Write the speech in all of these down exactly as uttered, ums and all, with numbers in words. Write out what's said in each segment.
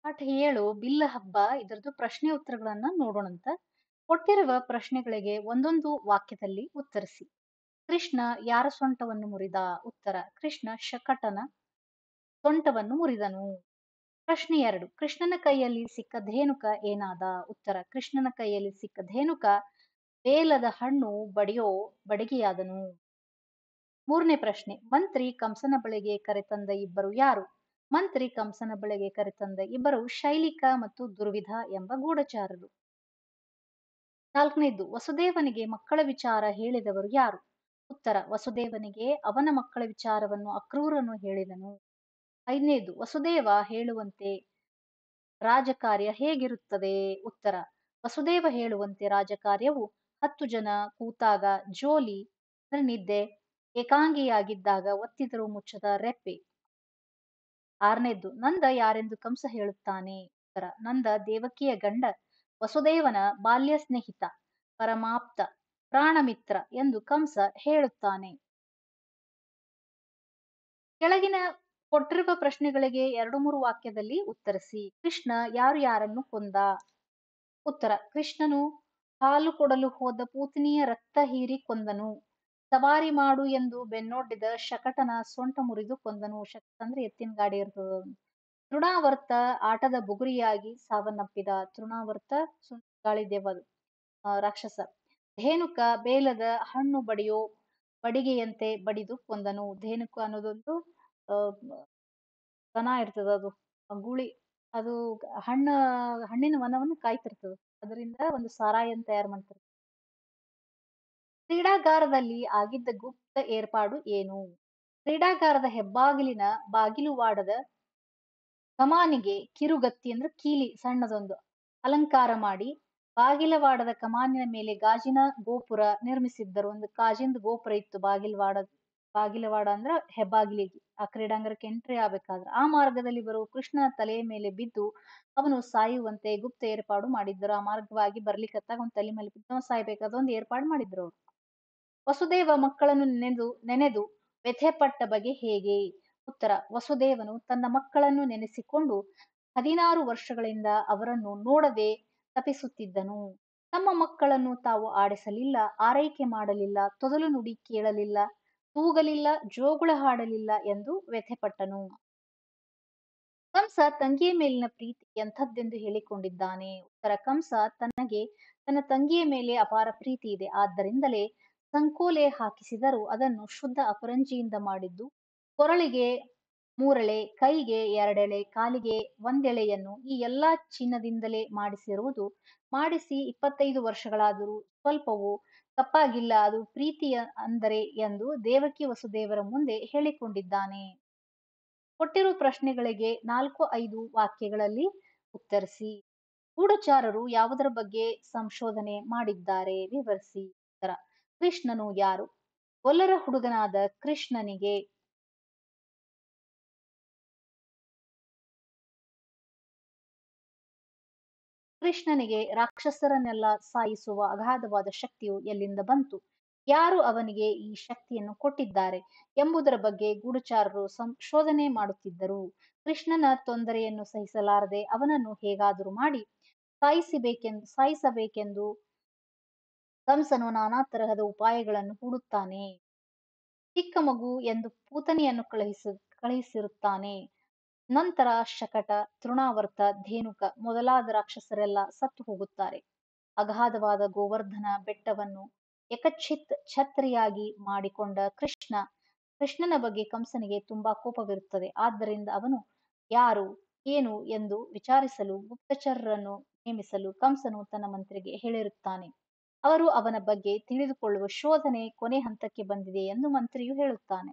ಪಾಠ ಏಳು ಬಿಲ್ಲ ಹಬ್ಬ ಇದರದ್ದು ಪ್ರಶ್ನೆ ಉತ್ತರಗಳನ್ನ ನೋಡೋಣಂತ. ಕೊಟ್ಟಿರುವ ಪ್ರಶ್ನೆಗಳಿಗೆ ಒಂದೊಂದು ವಾಕ್ಯದಲ್ಲಿ ಉತ್ತರಿಸಿ. ಕೃಷ್ಣ ಯಾರ ಸೊಂಟವನ್ನು ಮುರಿದ? ಉತ್ತರ ಕೃಷ್ಣ ಶಕಟನ ಸೊಂಟವನ್ನು ಮುರಿದನು. ಪ್ರಶ್ನೆ ಎರಡು, ಕೃಷ್ಣನ ಕೈಯಲ್ಲಿ ಸಿಕ್ಕ ಧೇನುಕ ಏನಾದ? ಉತ್ತರ ಕೃಷ್ಣನ ಕೈಯಲ್ಲಿ ಸಿಕ್ಕ ಧೇನುಕ ಬೇಲದ ಹಣ್ಣು ಬಡಿಯೋ ಬಡಿಗೆಯಾದನು. ಮೂರನೇ ಪ್ರಶ್ನೆ, ಮಂತ್ರಿ ಕಂಸನ ಬಳಿಗೆ ಕರೆತಂದ ಇಬ್ಬರು ಯಾರು? ಮಂತ್ರಿ ಕಂಸನ ಬಳಿಗೆ ಕರೆತಂದ ಇಬ್ಬರು ಶೈಲಿಕ ಮತ್ತು ದುರ್ವಿಧ ಎಂಬ ಗೂಢಚಾರರು. ನಾಲ್ಕನೇದ್ದು, ವಸುದೇವನಿಗೆ ಮಕ್ಕಳ ವಿಚಾರ ಹೇಳಿದವರು ಯಾರು? ಉತ್ತರ ವಸುದೇವನಿಗೆ ಅವನ ಮಕ್ಕಳ ವಿಚಾರವನ್ನು ಅಕ್ರೂರನು ಹೇಳಿದನು. ಐದನೇದು, ವಸುದೇವ ಹೇಳುವಂತೆ ರಾಜಕಾರ್ಯ ಹೇಗಿರುತ್ತದೆ? ಉತ್ತರ ವಸುದೇವ ಹೇಳುವಂತೆ ರಾಜಕಾರ್ಯವು ಹತ್ತು ಜನ ಕೂತಾಗ ಜೋಲಿ ಅಂದ್ರೆ ನಿದ್ದೆ, ಏಕಾಂಗಿಯಾಗಿದ್ದಾಗ ಒತ್ತಿದರೂ ಮುಚ್ಚದ ರೆಪ್ಪೆ. ಆರನೇದ್ದು, ನಂದ ಯಾರೆಂದು ಕಂಸ ಹೇಳುತ್ತಾನೆ? ಉತ್ತರ ನಂದ ದೇವಕಿಯ ಗಂಡ, ವಸುದೇವನ ಬಾಲ್ಯ ಸ್ನೇಹಿತ, ಪರಮಾಪ್ತ, ಪ್ರಾಣಮಿತ್ರ ಎಂದು ಕಂಸ ಹೇಳುತ್ತಾನೆ. ಕೆಳಗಿನ ಕೊಟ್ಟಿರುವ ಪ್ರಶ್ನೆಗಳಿಗೆ ಎರಡು ಮೂರು ವಾಕ್ಯದಲ್ಲಿ ಉತ್ತರಿಸಿ. ಕೃಷ್ಣ ಯಾರು ಯಾರನ್ನು ಕೊಂದ? ಉತ್ತರ ಕೃಷ್ಣನು ಹಾಲು ಕೊಡಲು ಹೋದ ಪೂತನಿಯ ರಕ್ತ ಹೀರಿ ಕೊಂದನು. ಸವಾರಿ ಮಾಡು ಎಂದು ಬೆನ್ನೊಡ್ಡಿದ ಶಕಟನ ಸೊಂಟ ಮುರಿದು ಕೊಂದನು. ಶಕಟ ಅಂದ್ರೆ ಎತ್ತಿನ ಗಾಡಿ ಇರ್ತದ. ತೃಣಾವರ್ತ ಆಟದ ಬುಗುರಿಯಾಗಿ ಸಾವನ್ನಪ್ಪಿದ. ತೃಣಾವರ್ತ ಗಾಳಿ ದೇವದು ರಾಕ್ಷಸ. ಧೇನುಕ ಬೇಲದ ಹಣ್ಣು ಬಡಿಯೋ ಬಡಿಗೆಯಂತೆ ಬಡಿದು ಕೊಂದನು. ಧೇನುಕ ಅನ್ನೋದೊಂದು ಅಹ್ ದನ ಇರ್ತದ, ಅದು ಗುಳಿ, ಅದು ಹಣ್ಣ ಹಣ್ಣಿನ ವನವನ್ನು ಕಾಯ್ತಿರ್ತದ, ಅದರಿಂದ ಒಂದು ಸಾರಾಯಿಯನ್ನು ತಯಾರು ಮಾಡ್ತಾರೆ. ಕ್ರೀಡಾಗಾರದಲ್ಲಿ ಆಗಿದ್ದ ಗುಪ್ತ ಏರ್ಪಾಡು ಏನು? ಕ್ರೀಡಾಗಾರದ ಹೆಬ್ಬಾಗಿಲಿನ ಬಾಗಿಲುವಾಡದ ಕಮಾನಿಗೆ ಕಿರುಗತ್ತಿ ಅಂದ್ರೆ ಕೀಲಿ ಸಣ್ಣದೊಂದು ಅಲಂಕಾರ ಮಾಡಿ ಬಾಗಿಲವಾಡದ ಕಮಾನಿನ ಮೇಲೆ ಗಾಜಿನ ಗೋಪುರ ನಿರ್ಮಿಸಿದ್ದರು. ಒಂದು ಗಾಜಿಂದ ಗೋಪುರ ಇತ್ತು ಬಾಗಿಲವಾಡ ಬಾಗಿಲವಾಡ ಅಂದ್ರ ಹೆಬ್ಬಾಗಿಲಿಗೆ, ಆ ಕ್ರೀಡಾಂಗಣಕ್ಕೆ ಎಂಟ್ರಿ ಆಗ್ಬೇಕಾದ್ರೆ ಆ ಮಾರ್ಗದಲ್ಲಿ ಬರುವ ಕೃಷ್ಣನ ತಲೆಯ ಮೇಲೆ ಬಿದ್ದು ಅವನು ಸಾಯುವಂತೆ ಗುಪ್ತ ಏರ್ಪಾಡು ಮಾಡಿದ್ದರು. ಆ ಮಾರ್ಗವಾಗಿ ಬರ್ಲಿಕ್ಕತ್ತಾಗ ಒಂದು ತಲೆ ಮೇಲೆ ಬಿದ್ದು ಸಾಯ್ಬೇಕು, ಅದೊಂದು ಏರ್ಪಾಡು ಮಾಡಿದ್ರು ಅವರು. ವಸುದೇವ ಮಕ್ಕಳನ್ನು ನೆನೆದು ನೆನೆದು ವ್ಯಥೆಪಟ್ಟ ಬಗೆ ಹೇಗೆ? ಉತ್ತರ ವಸುದೇವನು ತನ್ನ ಮಕ್ಕಳನ್ನು ನೆನೆಸಿಕೊಂಡು ಹದಿನಾರು ವರ್ಷಗಳಿಂದ ಅವರನ್ನು ನೋಡದೆ ತಪಿಸುತ್ತಿದ್ದನು. ತಮ್ಮ ಮಕ್ಕಳನ್ನು ತಾವು ಆಡಿಸಲಿಲ್ಲ, ಆರೈಕೆ ಮಾಡಲಿಲ್ಲ, ತೊದಲು ನುಡಿ ಕೇಳಲಿಲ್ಲ, ತೂಗಲಿಲ್ಲ, ಜೋಗುಳ ಹಾಡಲಿಲ್ಲ ಎಂದು ವ್ಯಥೆಪಟ್ಟನು. ಕಂಸ ತಂಗಿಯ ಮೇಲಿನ ಪ್ರೀತಿ ಎಂಥದ್ದೆಂದು ಹೇಳಿಕೊಂಡಿದ್ದಾನೆ? ಉತ್ತರ ಕಂಸ ತನಗೆ ತನ್ನ ತಂಗಿಯ ಮೇಲೆ ಅಪಾರ ಪ್ರೀತಿ ಇದೆ, ಆದ್ದರಿಂದಲೇ ಸಂಕೋಲೆ ಹಾಕಿಸಿದರೂ ಅದನ್ನು ಶುದ್ಧ ಅಪರಂಜಿಯಿಂದ ಮಾಡಿದ್ದು, ಕೊರಳಿಗೆ ಮೂರೆಳೆ, ಕೈಗೆ ಎರಡೆಳೆ, ಕಾಲಿಗೆ ಒಂದೆಳೆಯನ್ನು ಈ ಎಲ್ಲಾ ಚಿನ್ನದಿಂದಲೇ ಮಾಡಿಸಿರುವುದು. ಮಾಡಿಸಿ ಇಪ್ಪತ್ತೈದು ವರ್ಷಗಳಾದರೂ ಸ್ವಲ್ಪವೂ ತಪ್ಪಾಗಿಲ್ಲ, ಅದು ಪ್ರೀತಿಯ ಅಂದರೆ ಎಂದು ದೇವಕಿ ವಸುದೇವರ ಮುಂದೆ ಹೇಳಿಕೊಂಡಿದ್ದಾನೆ. ಕೊಟ್ಟಿರುವ ಪ್ರಶ್ನೆಗಳಿಗೆ ನಾಲ್ಕು ಐದು ವಾಕ್ಯಗಳಲ್ಲಿ ಉತ್ತರಿಸಿ. ಗೂಢಚಾರರು ಯಾವುದರ ಬಗ್ಗೆ ಸಂಶೋಧನೆ ಮಾಡಿದ್ದಾರೆ? ವಿವರಿಸಿ. ಉತ್ತರ ಕೃಷ್ಣನು ಯಾರು? ಗೊಲ್ಲರ ಹುಡುಗನಾದ ಕೃಷ್ಣನಿಗೆ ಕೃಷ್ಣನಿಗೆ ರಾಕ್ಷಸರನ್ನೆಲ್ಲ ಸಾಯಿಸುವ ಅಗಾಧವಾದ ಶಕ್ತಿಯು ಎಲ್ಲಿಂದ ಬಂತು? ಯಾರು ಅವನಿಗೆ ಈ ಶಕ್ತಿಯನ್ನು ಕೊಟ್ಟಿದ್ದಾರೆ ಎಂಬುದರ ಬಗ್ಗೆ ಗೂಢಚಾರರು ಸಂಶೋಧನೆ ಮಾಡುತ್ತಿದ್ದರು. ಕೃಷ್ಣನ ತೊಂದರೆಯನ್ನು ಸಹಿಸಲಾರದೆ ಅವನನ್ನು ಹೇಗಾದರೂ ಮಾಡಿ ಸಾಯಿಸಬೇಕೆಂದು ಸಾಯಿಸಬೇಕೆಂದು ಕಂಸನು ನಾನಾ ತರಹದ ಉಪಾಯಗಳನ್ನು ಹೂಡುತ್ತಾನೆ. ಚಿಕ್ಕ ಮಗು ಎಂದು ಪೂತನಿಯನ್ನು ಕಳುಹಿಸ ಕಳುಹಿಸಿರುತ್ತಾನೆ. ನಂತರ ಶಕಟ, ತೃಣಾವರ್ತ, ಧೇನುಕ ಮೊದಲಾದ ರಾಕ್ಷಸರೆಲ್ಲ ಸತ್ತು ಹೋಗುತ್ತಾರೆ. ಅಗಾಧವಾದ ಗೋವರ್ಧನ ಬೆಟ್ಟವನ್ನು ಏಕಚ್ಛಿತ್ ಛತ್ರಿಯಾಗಿ ಮಾಡಿಕೊಂಡ ಕೃಷ್ಣ ಕೃಷ್ಣನ ಬಗ್ಗೆ ಕಂಸನಿಗೆ ತುಂಬಾ ಕೋಪವಿರುತ್ತದೆ. ಆದ್ದರಿಂದ ಅವನು ಯಾರು ಏನು ಎಂದು ವಿಚಾರಿಸಲು ಗುಪ್ತಚರರನ್ನು ನೇಮಿಸಲು ಕಂಸನು ತನ್ನ ಮಂತ್ರಿಗೆ ಹೇಳಿರುತ್ತಾನೆ. ಅವರು ಅವನ ಬಗ್ಗೆ ತಿಳಿದುಕೊಳ್ಳುವ ಶೋಧನೆ ಕೊನೆ ಹಂತಕ್ಕೆ ಬಂದಿದೆ ಎಂದು ಮಂತ್ರಿಯು ಹೇಳುತ್ತಾನೆ.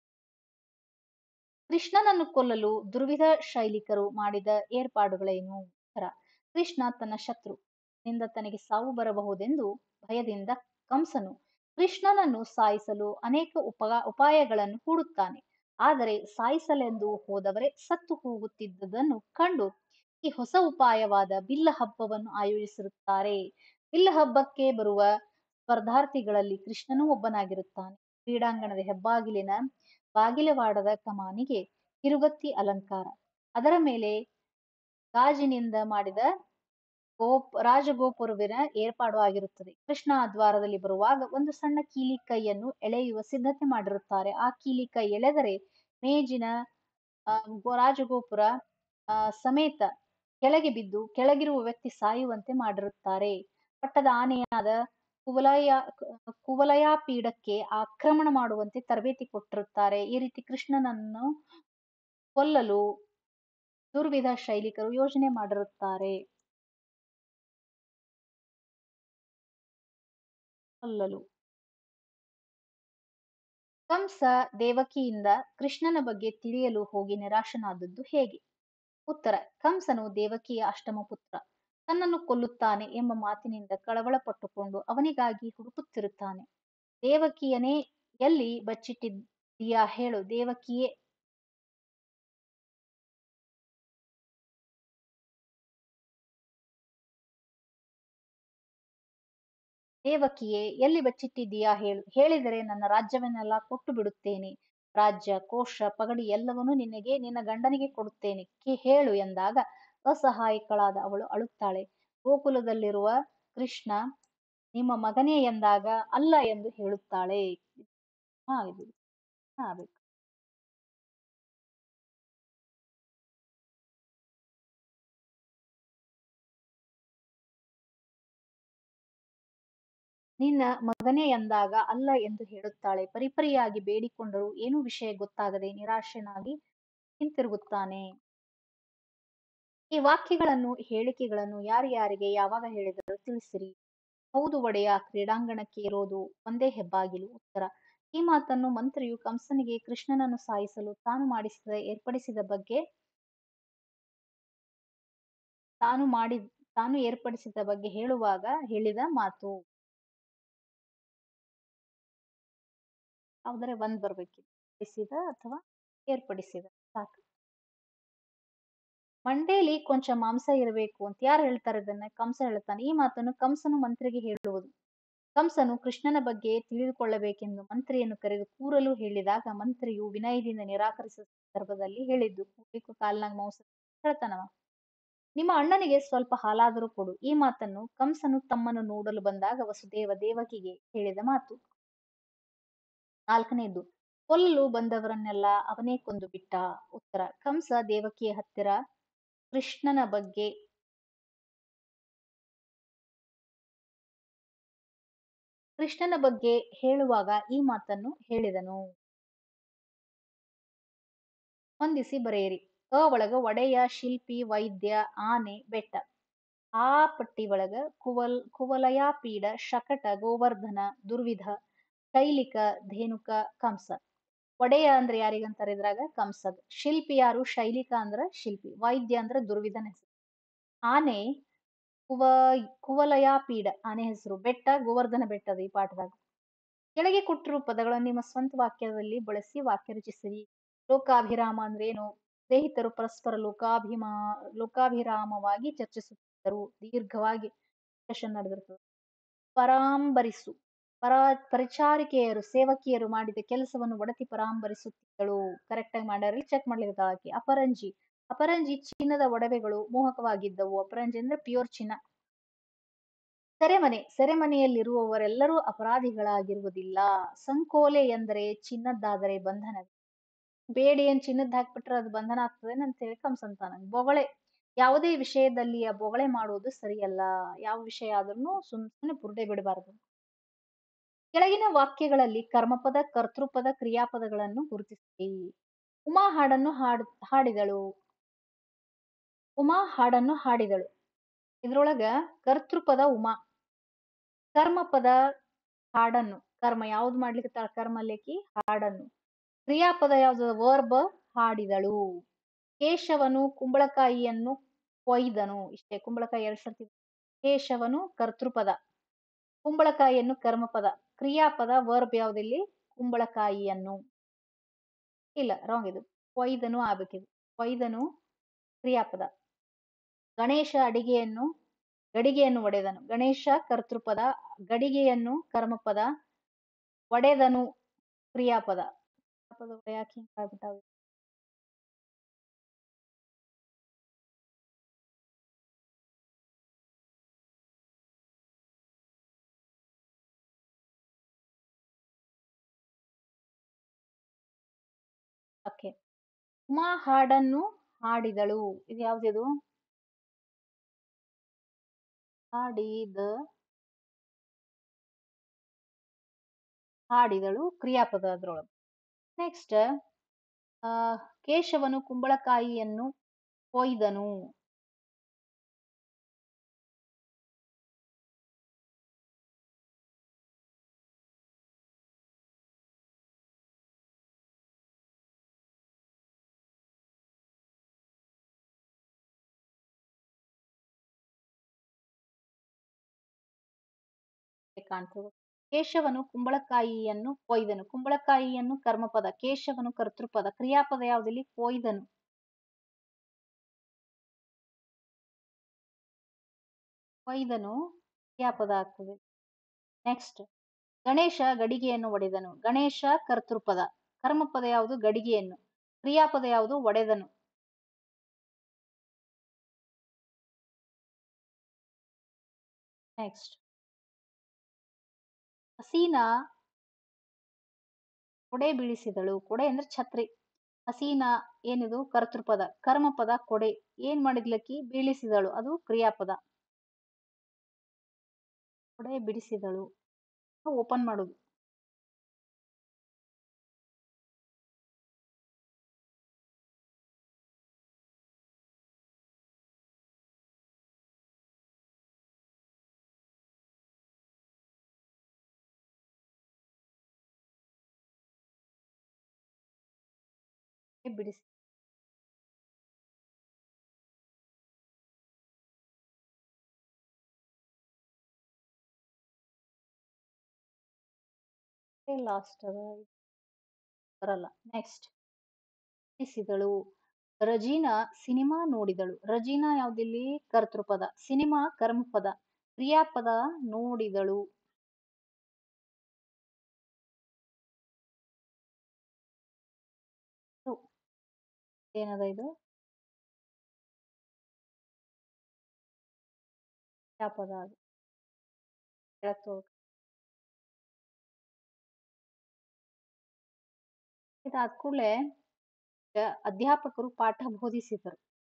ಕೃಷ್ಣನನ್ನು ಕೊಲ್ಲಲು ದುರ್ವಿಧ ಶೈಲಿಕರು ಮಾಡಿದ ಏರ್ಪಾಡುಗಳೇನು? ಉತ್ತರ ಕೃಷ್ಣ ತನ್ನ ಶತ್ರು ನಿಂದ ತನಗೆ ಸಾವು ಬರಬಹುದೆಂದು ಭಯದಿಂದ ಕಂಸನು ಕೃಷ್ಣನನ್ನು ಸಾಯಿಸಲು ಅನೇಕ ಉಪ ಉಪಾಯಗಳನ್ನು ಹೂಡುತ್ತಾನೆ. ಆದರೆ ಸಾಯಿಸಲೆಂದು ಹೋದವರೇ ಸತ್ತು ಹೋಗುತ್ತಿದ್ದುದನ್ನು ಕಂಡು ಈ ಹೊಸ ಉಪಾಯವಾದ ಬಿಲ್ಲ ಹಬ್ಬವನ್ನು ಆಯೋಜಿಸಿರುತ್ತಾರೆ. ಬಿಲ್ಲ ಹಬ್ಬಕ್ಕೆ ಬರುವ ಸ್ಪರ್ಧಾರ್ಥಿಗಳಲ್ಲಿ ಕೃಷ್ಣನೂ ಒಬ್ಬನಾಗಿರುತ್ತಾನೆ. ಕ್ರೀಡಾಂಗಣದ ಹೆಬ್ಬಾಗಿಲಿನ ಬಾಗಿಲವಾಡದ ಕಮಾನಿಗೆ ಕಿರುಗತ್ತಿ ಅಲಂಕಾರ, ಅದರ ಮೇಲೆ ಗಾಜಿನಿಂದ ಮಾಡಿದ ಗೋಪ್ ರಾಜಗೋಪುರವಿನ ಏರ್ಪಾಡು ಆಗಿರುತ್ತದೆ. ಕೃಷ್ಣ ಆ ದ್ವಾರದಲ್ಲಿ ಬರುವಾಗ ಒಂದು ಸಣ್ಣ ಕೀಲಿ ಕೈಯನ್ನು ಎಳೆಯುವ ಸಿದ್ಧತೆ ಮಾಡಿರುತ್ತಾರೆ. ಆ ಕೀಲಿ ಕೈ ಎಳೆದರೆ ಮೇಜಿನ ಆ, ಗೋ- ರಾಜಗೋಪುರ ಆ, ಸಮೇತ ಕೆಳಗೆ ಬಿದ್ದು ಕೆಳಗಿರುವ ವ್ಯಕ್ತಿ ಸಾಯುವಂತೆ ಮಾಡಿರುತ್ತಾರೆ. ಪಟ್ಟದ ಆನೆಯಾದ ಕುವಲಯ ಕುವಲಯ ಪೀಠಕ್ಕೆ ಆಕ್ರಮಣ ಮಾಡುವಂತೆ ತರಬೇತಿ ಕೊಟ್ಟಿರುತ್ತಾರೆ. ಈ ರೀತಿ ಕೃಷ್ಣನನ್ನು ಕೊಲ್ಲಲು ದುರ್ವಿಧ ಶೈಲಿಕರು ಯೋಜನೆ ಮಾಡಿರುತ್ತಾರೆ. ಕೊಲ್ಲಲು ಕಂಸ ದೇವಕಿಯಿಂದ ಕೃಷ್ಣನ ಬಗ್ಗೆ ತಿಳಿಯಲು ಹೋಗಿ ನಿರಾಶನಾದದ್ದು ಹೇಗೆ? ಉತ್ತರ: ಕಂಸನು ದೇವಕಿಯ ಅಷ್ಟಮ ಪುತ್ರ. ತನ್ನನ್ನು ಕೊಲ್ಲುತ್ತಾನೆ ಎಂಬ ಮಾತಿನಿಂದ ಕಳವಳ ಪಟ್ಟುಕೊಂಡು ಅವನಿಗಾಗಿ ಹುಡುಕುತ್ತಿರುತ್ತಾನೆ. ದೇವಕಿಯನೇ, ಎಲ್ಲಿ ಬಚ್ಚಿಟ್ಟಿದ್ದೀಯಾ ಹೇಳು. ದೇವಕಿಯೇ ದೇವಕಿಯೇ ಎಲ್ಲಿ ಬಚ್ಚಿಟ್ಟಿದ್ದೀಯಾ ಹೇಳು. ಹೇಳಿದರೆ ನನ್ನ ರಾಜ್ಯವನ್ನೆಲ್ಲ ಕೊಟ್ಟು ಬಿಡುತ್ತೇನೆ. ರಾಜ್ಯ, ಕೋಶ, ಪಗಡಿ ಎಲ್ಲವನ್ನೂ ನಿನಗೆ, ನಿನ್ನ ಗಂಡನಿಗೆ ಕೊಡುತ್ತೇನೆ. ಕೇ ಹೇಳು ಎಂದಾಗ ಅಸಹಾಯಕಳಾದ ಅವಳು ಅಳುತ್ತಾಳೆ. ಗೋಕುಲದಲ್ಲಿರುವ ಕೃಷ್ಣ ನಿಮ್ಮ ಮಗನೇ ಎಂದಾಗ ಅಲ್ಲ ಎಂದು ಹೇಳುತ್ತಾಳೆ. ಹಾ ಇದು ಹಾ ಬೇಕು. ನಿನ್ನ ಮಗನೇ ಎಂದಾಗ ಅಲ್ಲ ಎಂದು ಹೇಳುತ್ತಾಳೆ. ಪರಿಪರಿಯಾಗಿ ಬೇಡಿಕೊಂಡರೂ ಏನೂ ವಿಷಯ ಗೊತ್ತಾಗದೆ ನಿರಾಶನಾಗಿ ಹಿಂತಿರುಗುತ್ತಾನೆ. ಈ ವಾಕ್ಯಗಳನ್ನು ಹೇಳಿಕೆಗಳನ್ನು ಯಾರ್ಯಾರಿಗೆ ಯಾವಾಗ ಹೇಳಿದರೂ ತಿಳಿಸಿರಿ. ಹೌದು ಒಡೆಯ, ಕ್ರೀಡಾಂಗಣಕ್ಕೆ ಇರೋದು ಒಂದೇ ಹೆಬ್ಬಾಗಿಲು. ಉತ್ತರ: ಈ ಮಾತನ್ನು ಮಂತ್ರಿಯು ಕಂಸನಿಗೆ ಕೃಷ್ಣನನ್ನು ಸಾಯಿಸಲು ತಾನು ಮಾಡಿಸಿದ ಏರ್ಪಡಿಸಿದ ಬಗ್ಗೆ ತಾನು ಮಾಡಿ ತಾನು ಏರ್ಪಡಿಸಿದ ಬಗ್ಗೆ ಹೇಳುವಾಗ ಹೇಳಿದ ಮಾತು. ಯಾವ್ದಾರೆ ಒಂದ್ ಬರ್ಬೇಕಿತ್ತು. ಏರ್ಪಡಿಸಿದ ಅಥವಾ ಏರ್ಪಡಿಸಿದ ಸಾಕು. ಮಂಡೇಲಿ ಕೊಂಚ ಮಾಂಸ ಇರಬೇಕು ಅಂತ ಯಾರು ಹೇಳ್ತಾರೆ ಇದನ್ನ? ಕಂಸ ಹೇಳ್ತಾನೆ. ಈ ಮಾತನ್ನು ಕಂಸನು ಮಂತ್ರಿಗೆ ಹೇಳುವುದು. ಕಂಸನು ಕೃಷ್ಣನ ಬಗ್ಗೆ ತಿಳಿದುಕೊಳ್ಳಬೇಕೆಂದು ಮಂತ್ರಿಯನ್ನು ಕರೆದು ಕೂರಲು ಹೇಳಿದಾಗ ಮಂತ್ರಿಯು ವಿನಯದಿಂದ ನಿರಾಕರಿಸಿದ ಸಂದರ್ಭದಲ್ಲಿ ಹೇಳಿದ್ದು ಕೂಡ್ಲಿಕ್ಕೂ ಕಾಲ್ನಾಗ ಮಾಂಸ ಹೇಳ್ತಾನವ. ನಿಮ್ಮ ಅಣ್ಣನಿಗೆ ಸ್ವಲ್ಪ ಹಾಲಾದರೂ ಕೊಡು. ಈ ಮಾತನ್ನು ಕಂಸನು ತಮ್ಮನ್ನು ನೋಡಲು ಬಂದಾಗ ವಸುದೇವ ದೇವಕಿಗೆ ಹೇಳಿದ ಮಾತು. ನಾಲ್ಕನೇದು: ಕೊಲ್ಲಲು ಬಂದವರನ್ನೆಲ್ಲ ಅವನೇ ಕೊಂದು ಬಿಟ್ಟ. ಉತ್ತರ: ಕಂಸ ದೇವಕಿಯ ಹತ್ತಿರ ಕೃಷ್ಣನ ಬಗ್ಗೆ ಕೃಷ್ಣನ ಬಗ್ಗೆ ಹೇಳುವಾಗ ಈ ಮಾತನ್ನು ಹೇಳಿದನು. ಹೊಂದಿಸಿ ಬರೆಯಿರಿ. ಅ ಒಳಗ ಒಡೆಯ, ಶಿಲ್ಪಿ, ವೈದ್ಯ, ಆನೆ, ಬೆಟ್ಟ. ಆ ಪಟ್ಟಿ ಒಳಗ ಕುವಲ್ ಕುವಲಯಾಪೀಡ, ಶಕಟ, ಗೋವರ್ಧನ, ದುರ್ವಿಧ, ಶೈಲಿಕ, ಧೇನುಕ, ಕಂಸ. ಒಡೆಯ ಅಂದ್ರೆ ಯಾರಿಗಂತಾರ ಇದ್ರಾಗ? ಕಂಸಗ್. ಶಿಲ್ಪಿ ಯಾರು? ಶೈಲಿಕ ಅಂದ್ರ ಶಿಲ್ಪಿ. ವೈದ್ಯ ಅಂದ್ರ ದುರ್ವಿಧನ ಹೆಸರು. ಆನೆ ಕುವ ಕುವಲಯಾಪೀಡ ಆನೆ ಹೆಸರು. ಬೆಟ್ಟ ಗೋವರ್ಧನ ಬೆಟ್ಟದ ಈ ಪಾಠದಾಗ. ಕೆಳಗೆ ಕೊಟ್ಟಿರುವ ಪದಗಳನ್ನು ನಿಮ್ಮ ಸ್ವಂತ ವಾಕ್ಯದಲ್ಲಿ ಬಳಸಿ ವಾಕ್ಯ ರಚಿಸಿರಿ. ಲೋಕಾಭಿರಾಮ ಅಂದ್ರೇನು? ಸ್ನೇಹಿತರು ಪರಸ್ಪರ ಲೋಕಾಭಿಮಾ ಲೋಕಾಭಿರಾಮವಾಗಿ ಚರ್ಚಿಸುತ್ತಿದ್ದರು. ದೀರ್ಘವಾಗಿ ಡಿಸ್ಕಷನ್ ನಡೆದಿರ್ತದೆ. ಪರಾಂಬರಿಸು. ಪರ ಪರಿಚಾರಿಕೆಯರು ಸೇವಕಿಯರು ಮಾಡಿದ ಕೆಲಸವನ್ನು ಒಡತಿ ಪರಾಂಬರಿಸುತ್ತಿದ್ದಳು. ಕರೆಕ್ಟ್ ಆಗಿ ಮಾಡ್ಯಾರ ಚೆಕ್ ಮಾಡ್ಲಿಕ್ಕೆ ಆಕಿ. ಅಪರಂಜಿ. ಅಪರಂಜಿ ಚಿನ್ನದ ಒಡವೆಗಳು ಮೋಹಕವಾಗಿದ್ದವು. ಅಪರಂಜಿ ಅಂದ್ರೆ ಪ್ಯೂರ್ ಚಿನ್ನ. ಸೆರೆಮನೆ. ಸೆರೆಮನೆಯಲ್ಲಿರುವವರೆಲ್ಲರೂ ಅಪರಾಧಿಗಳಾಗಿರುವುದಿಲ್ಲ. ಸಂಕೋಲೆ ಎಂದರೆ ಚಿನ್ನದ್ದಾದರೆ ಬಂಧನ. ಬೇಡಿ ಏನ್ ಚಿನ್ನದ್ ಹಾಕ್ಬಿಟ್ರೆ ಅದು ಬಂಧನ ಆಗ್ತದೆ ಅಂತ ಹೇಳಿ ಕಂಸಂತಾನ. ಬೊಗಳೆ. ಯಾವುದೇ ವಿಷಯದಲ್ಲಿ ಆ ಬೊಗಳೆ ಮಾಡುವುದು ಸರಿಯಲ್ಲ. ಯಾವ ವಿಷಯ ಆದ್ರೂ ಸುಮ್ಮನೆ ಬುರುಡೆ ಬಿಡಬಾರದು. ಕೆಳಗಿನ ವಾಕ್ಯಗಳಲ್ಲಿ ಕರ್ಮಪದ, ಕರ್ತೃಪದ, ಕ್ರಿಯಾಪದಗಳನ್ನು ಗುರುತಿಸಿ. ಉಮಾ ಹಾಡನ್ನು ಹಾಡ್ ಹಾಡಿದಳು. ಉಮಾ ಹಾಡನ್ನು ಹಾಡಿದಳು. ಇದ್ರೊಳಗ ಕರ್ತೃಪದ ಉಮಾ, ಕರ್ಮಪದ ಹಾಡನ್ನು. ಕರ್ಮ ಯಾವ್ದು ಮಾಡ್ಲಿಕ್ಕೆ ಕರ್ಮಲೇಖಿ ಹಾಡನ್ನು. ಕ್ರಿಯಾಪದ ಯಾವ್ದು? ವರ್ಬ್ ಹಾಡಿದಳು. ಕೇಶವನು ಕುಂಬಳಕಾಯಿಯನ್ನು ಕೊಯ್ದನು. ಇಷ್ಟೇ. ಕುಂಬಳಕಾಯಿ ಎರಡ್ ಸರ್ತಿ. ಕೇಶವನು ಕರ್ತೃಪದ, ಕುಂಬಳಕಾಯಿಯನ್ನು ಕರ್ಮಪದ. ಕ್ರಿಯಾಪದ ವರ್ಬ್ ಯಾವ್ದಿಲ್ಲಿ? ಕುಂಬಳಕಾಯಿಯನ್ನು. ಇಲ್ಲ, ರಾಂಗ್ ಇದು. ಕೊಯ್ದನು ಆಗ್ಬೇಕಿದು. ಕೊಯ್ದನು ಕ್ರಿಯಾಪದ. ಗಣೇಶ ಅಡಿಗೆಯನ್ನು ಗಡಿಗೆಯನ್ನು ಒಡೆದನು. ಗಣೇಶ ಕರ್ತೃಪದ, ಗಡಿಗೆಯನ್ನು ಕರ್ಮಪದ, ಒಡೆದನು ಕ್ರಿಯಾಪದ. ಕ್ರಿಯಾಪದ ಯಾಕೆ ಹಿಂಗ್ ಆಗ್ಬಿಟ್ಟಾವ? ಉಮಾ ಹಾಡನ್ನು ಹಾಡಿದಳು. ಇದು ಯಾವ್ದಿದು? ಹಾಡಿದ ಹಾಡಿದಳು ಕ್ರಿಯಾಪದ ಅದ್ರೊಳಗೆ. ನೆಕ್ಸ್ಟ್ ಆ ಕೇಶವನು ಕುಂಬಳಕಾಯಿಯನ್ನು ಕೊಯ್ದನು. ಕಾಣ್ತದೆ. ಕೇಶವನು ಕುಂಬಳಕಾಯಿಯನ್ನು ಕೊಯ್ದನು. ಕುಂಬಳಕಾಯಿಯನ್ನು ಕರ್ಮಪದ, ಕೇಶವನು ಕರ್ತೃಪದ, ಕ್ರಿಯಾಪದ ಯಾವ್ದಿಲ್ಲಿ? ಕೊಯ್ದನು. ಕೊಯ್ದನು ಕ್ರಿಯಾಪದ ಆಗ್ತದೆ. ನೆಕ್ಸ್ಟ್ ಗಣೇಶ ಗಡಿಗೆಯನ್ನು ಒಡೆದನು. ಗಣೇಶ ಕರ್ತೃಪದ, ಕರ್ಮಪದ ಯಾವುದು? ಗಡಿಗೆಯನ್ನು. ಕ್ರಿಯಾಪದ ಯಾವುದು? ಒಡೆದನು. ನೆಕ್ಸ್ಟ್ ಹಸೀನಾ ಕೊಡೆ ಬೀಳಿಸಿದಳು. ಕೊಡೆ ಅಂದ್ರೆ ಛತ್ರಿ. ಹಸೀನಾ ಏನಿದು? ಕರ್ತೃಪದ, ಕರ್ಮಪದ ಕೊಡೆ. ಏನ್ ಮಾಡಿದ್ಲಕ್ಕಿ? ಬೀಳಿಸಿದಳು, ಅದು ಕ್ರಿಯಾಪದ. ಕೊಡೆ ಬಿಡಿಸಿದಳು, ಓಪನ್ ಮಾಡುದು. ಬಿಡಿಸಿ ಲಾಸ್ಟ್ ಬರಲ್ಲ. ನೆಕ್ಸ್ಟ್ ಬಿಡಿಸಿದಳು. ರಜೀನಾ ಸಿನಿಮಾ ನೋಡಿದಳು. ರಜೀನಾ ಯಾವ್ದಿಲ್ಲಿ? ಕರ್ತೃಪದ, ಸಿನಿಮಾ ಕರ್ಮಪದ, ಕ್ರಿಯಾಪದ ನೋಡಿದಳು. ಏನದ ಇದು? ಕ್ರಿಯಾಪದ. ಇದಾದ ಕೂಡಲೇ ಅಧ್ಯಾಪಕರು ಪಾಠ ಬೋಧಿಸಿದರು.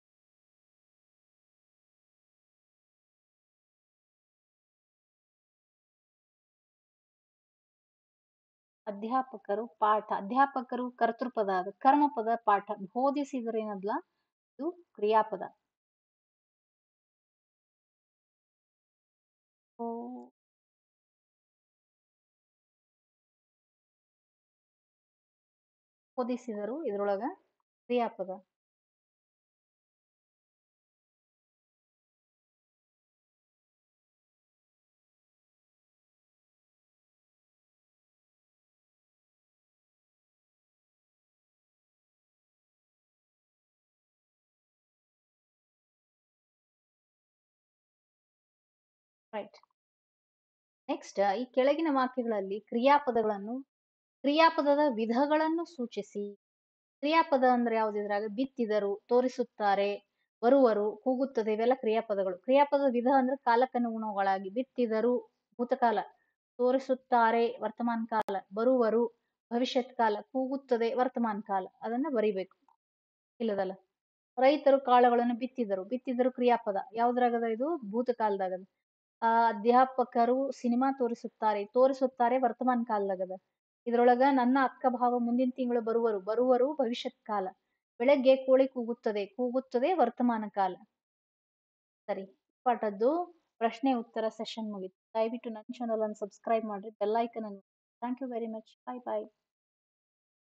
ಅಧ್ಯಾಪಕರು ಪಾಠ, ಅಧ್ಯಾಪಕರು ಕರ್ತೃಪದ, ಅದು ಕರ್ಮಪದ, ಪಾಠ ಬೋಧಿಸಿದ್ರು ಏನದ್ಲ? ಇದು ಕ್ರಿಯಾಪದ. ಬೋಧಿಸಿದರು ಇದ್ರೊಳಗ ಕ್ರಿಯಾಪದ. ರೈಟ್. ನೆಕ್ಸ್ಟ್ ಈ ಕೆಳಗಿನ ವಾಕ್ಯಗಳಲ್ಲಿ ಕ್ರಿಯಾಪದಗಳನ್ನು ಕ್ರಿಯಾಪದದ ವಿಧಗಳನ್ನು ಸೂಚಿಸಿ. ಕ್ರಿಯಾಪದ ಅಂದ್ರೆ ಯಾವ್ದಿದ್ರಾಗ? ಬಿತ್ತಿದರು, ತೋರಿಸುತ್ತಾರೆ, ಬರುವರು, ಕೂಗುತ್ತದೆ, ಇವೆಲ್ಲ ಕ್ರಿಯಾಪದಗಳು. ಕ್ರಿಯಾಪದದ ವಿಧ ಅಂದ್ರೆ ಕಾಲಕ್ಕನುಗುಣಗಳಾಗಿ. ಬಿತ್ತಿದರು ಭೂತಕಾಲ, ತೋರಿಸುತ್ತಾರೆ ವರ್ತಮಾನ ಕಾಲ, ಬರುವರು ಭವಿಷ್ಯತ್ ಕಾಲ, ಕೂಗುತ್ತದೆ ವರ್ತಮಾನ ಕಾಲ. ಅದನ್ನ ಬರಿಬೇಕು. ಇಲ್ಲದಲ್ಲ. ರೈತರು ಕಾಳುಗಳನ್ನು ಬಿತ್ತಿದರು. ಬಿತ್ತಿದರು ಕ್ರಿಯಾಪದ ಯಾವ್ದ್ರಾಗದ? ಇದು ಭೂತಕಾಲದಾಗದ. ಆ ಅಧ್ಯಾಪಕರು ಸಿನಿಮಾ ತೋರಿಸುತ್ತಾರೆ. ತೋರಿಸುತ್ತಾರೆ ವರ್ತಮಾನ ಕಾಲದಾಗದ. ಇದ್ರೊಳಗ ನನ್ನ ಅಕ್ಕ ಭಾವ ಮುಂದಿನ ತಿಂಗಳು ಬರುವರು. ಬರುವರು ಭವಿಷ್ಯತ್ ಕಾಲ. ಬೆಳಗ್ಗೆ ಕೋಳಿ ಕೂಗುತ್ತದೆ. ಕೂಗುತ್ತದೆ ವರ್ತಮಾನ ಕಾಲ. ಸರಿ, ಪಾಠದ್ದು ಪ್ರಶ್ನೆ ಉತ್ತರ ಸೆಷನ್ ಮುಗಿತು. ದಯವಿಟ್ಟು ನನ್ನ ಚಾನಲ್ ಅನ್ನು ಸಬ್ಸ್ಕ್ರೈಬ್ ಮಾಡ್ರಿ, ಬೆಲ್ ಐಕನ್ ಅನ್ನು. Thank you very much. Bye bye.